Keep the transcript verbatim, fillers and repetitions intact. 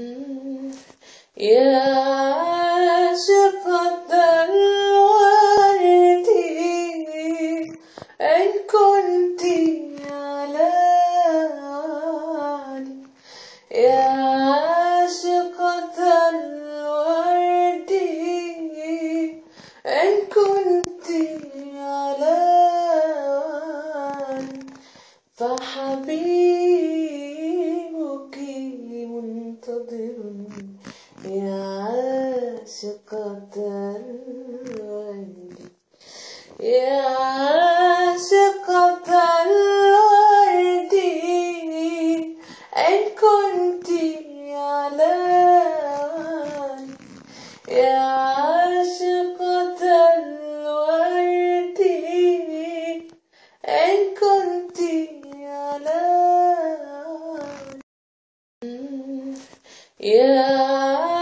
يا عاشقة الورد إن كنت على وعدي، يا عاشقة الورد إن كنت على وعدي، فحبيبك منتظر يا عاشقة الورد، يا عاشقة الورد إن كنت على وعدي، يا عاشقة الورد إن كنت على وعدي، يا